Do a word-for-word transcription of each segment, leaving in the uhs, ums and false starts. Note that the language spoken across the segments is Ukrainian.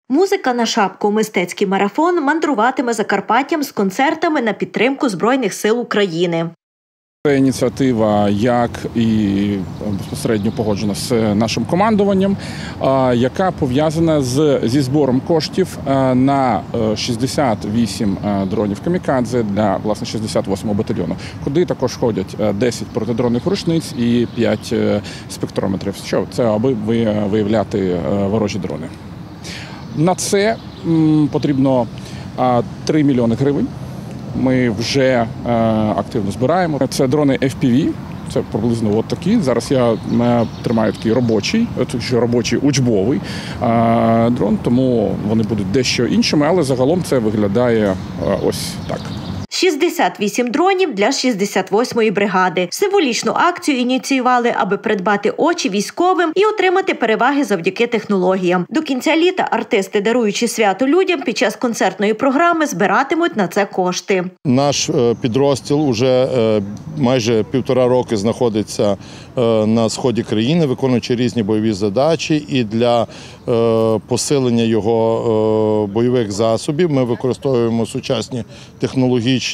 Музика на шапку. Мистецький марафон мандруватиме Закарпаттям з концертами на підтримку Збройних сил України. Це ініціатива, як і безпосередньо погоджена з нашим командуванням, яка пов'язана з, зі збором коштів на шістдесят вісім дронів «Камікадзе» для, власне, шістдесят восьмого батальйону, куди також ходять десять протидронних рушниць і п'ять спектрометрів. Що це, аби виявляти ворожі дрони. На це потрібно три мільйони гривень. Ми вже е, активно збираємо. Це дрони еф пі ві, це приблизно от такі. Зараз я е, тримаю такий робочий, робочий учбовий е, дрон, тому вони будуть дещо іншими, але загалом це виглядає е, ось так. шістдесят вісім дронів для шістдесят восьмої бригади. Символічну акцію ініціювали, аби придбати очі військовим і отримати переваги завдяки технологіям. До кінця літа артисти, даруючи свято людям, під час концертної програми збиратимуть на це кошти. Наш підрозділ уже майже півтора роки знаходиться на сході країни, виконуючи різні бойові задачі. І для посилення його бойових засобів ми використовуємо сучасні технологічні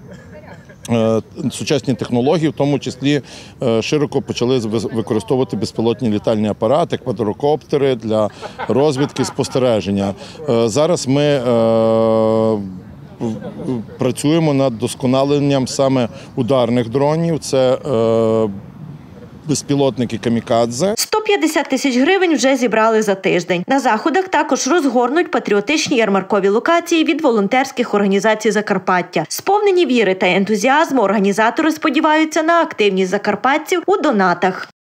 Сучасні технології, в тому числі широко почали використовувати безпілотні літальні апарати, квадрокоптери для розвідки, спостереження. Зараз ми працюємо над вдосконаленням саме ударних дронів. Це безпілотники «Камікадзе». сто п'ятдесят тисяч гривень вже зібрали за тиждень. На заходах також розгорнуть патріотичні ярмаркові локації від волонтерських організацій Закарпаття. Сповнені віри та ентузіазму організатори сподіваються на активність закарпатців у донатах.